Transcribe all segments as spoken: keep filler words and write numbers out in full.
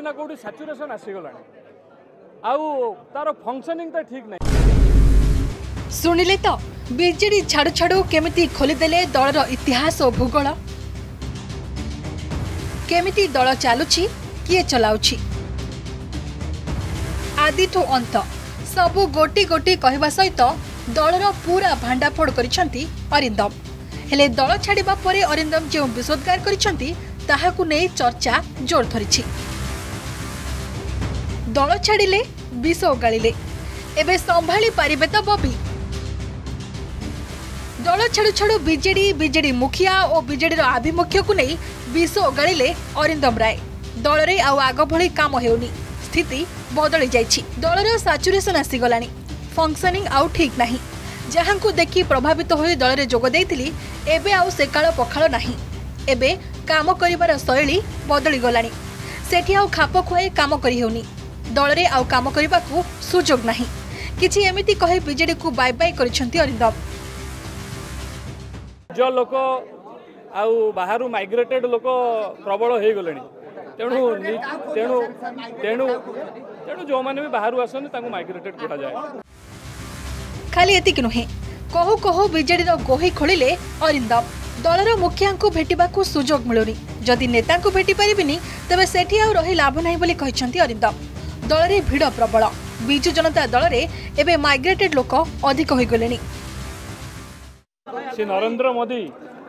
कोटी ना कोटी सैचुरेशन आसीगला आउ तार फंक्शनिंग तो ठीक नहीं। शुणिले तो बीजेडी छाड़ू छाड़ू केमिति खोलीदेले दलर इतिहास और भूगोल, केमिति दल चलुछि किए चलाउछि, आदिठु अंत सबु गोटी गोटी कहवा सहित दलर पूरा भांडाफोड़ करिसंती अरिंदम। हेले दल छाड़िबा परे अरिंदम जो विषोद्गार करिसंती ताहाकु नै चर्चा जोर धरिछि। दल छाड़िले विष ओगाळिले एबे संभाली पारिबे तो बबी। दल छाड़ू छाड़ू बीजेडी बीजेडी मुखिया और बीजेडी आभिमुख्य को नहीं विष ओगाड़िले अरिंदम राय। दल रे आउ आग भली काम हेउनी, स्थिति बदली जाइछि। दलर सैचुरेशन आसीगलानी, फंक्शनिंग आउ ठीक नाही। जहां को देखि प्रभावित होई दल रे जोग देइतिली एबे आउ से काल पखाळ नाही। एबे काम करिवार शैली बदली गलानी, सेठी आउ खाप खुआई काम करि हेउनी। दल रे आउ काम करिबाकू सुजोग नाही। किछि एमिति कहि बीजेडी को बाय बाय करिसंती अरिंदम। जो लोक आउ बाहर माइग्रेटेड लोक प्रबल हो गले तेणु तेणु तेणु तेणु जो मैंने भी बाहर आसन माइग्रेटेड करा जाए। खाली एतिक नुहे, कहू कहू बीजेडी गोही खोलिले अरिंदम। दलर मुखिया को भेटिबाकू सुजोग मिलुनी। जदि नेता को भेटी पारिबिनी तबे सेठी आउ रही लाभ नाही बोली कहिसंती अरिंदम। दल रे भिड़ प्रबल, बिजु जनता दल रे एबे माइग्रेटेड लोक अधिक होई गलेनी। सी नरेंद्र मोदी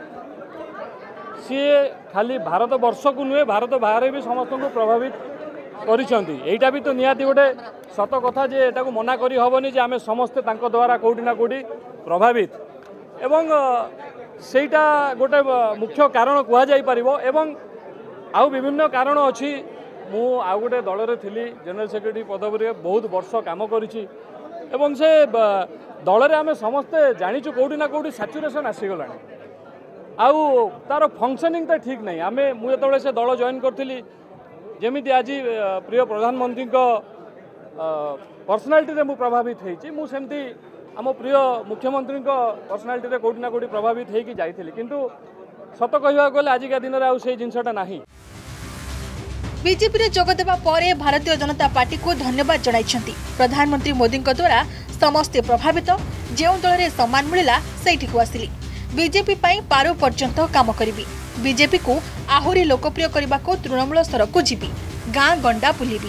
सी खाली भारत वर्ष को नुहे भारत बाहर भी समस्त को प्रभावित करिसंती। एटा भी तो निहाती गोटे सत कथा जे एटा को मना करी हबनी जे आमे समस्त तांको द्वारा कोठी ना कोठी प्रभावित एवं सेटा गोटे मुख्य कारण कुआ जाई परिबो। एवं आउ विभिन्न कारण अछि। मु आउ गोटे दल रे थिली जनरल सेक्रेटरी पदवी रे बहुत वर्ष काम करिछि एवं से दल रे आमे समस्त जानिछु कोठी ना कोठी सैचुरेशन आसीगलानी आउ तार फंक्शनिंग तो ठीक नहीं। आमे मु जेतबेले से दल जॉइन करथिली जेमिति आज प्रिय प्रधानमंत्री को पर्सनालिटी रे मु प्रभावित हेछि, मु सेमती आम प्रिय मुख्यमंत्री को पर्सनालिटी रे कोठी ना कोठी प्रभावित हेकि जाइथिली। किंतु सत कहबा गले आजिका दिन रे आउ से जिंसटा नाही। बीजेपी रे जोग देबा परे भारतीय जनता पार्टी को धन्यवाद जणाइछंती। प्रधानमंत्री मोदी को द्वारा समस्त प्रभावित जेउ दल रे सम्मान मिलिला सेठी को आसिली। बीजेपी पाई पारो पर्यंत काम करिबी, बीजेपी को आहुरी लोकप्रिय करबा को तृणमूल स्तर को जीबी, गाँ गंडा बुलिबी।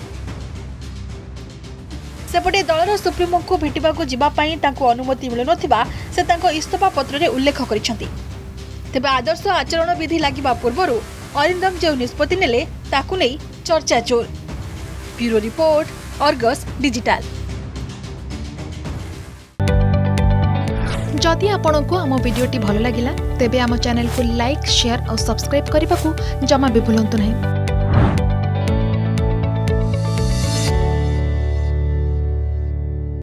सेपटे दलर सुप्रीमो को भेटिबा को जिबा पाई तांको अनुमति मिलु नथिबा से तांको इस्तफा पत्र रे उल्लेख करिसंती। तेबे आदर्श आचरण विधि लागिबा पूर्वरु अरिंदम जो निष्पत्ति नेले ताकु नै चर्चा जोर। Bureau report, Argus digital. जदि आपंक आम भिडी भल लगा तेब आम चैनल को लाइक, शेयर और सब्सक्राइब करने को जमा भी भूलु नहीं।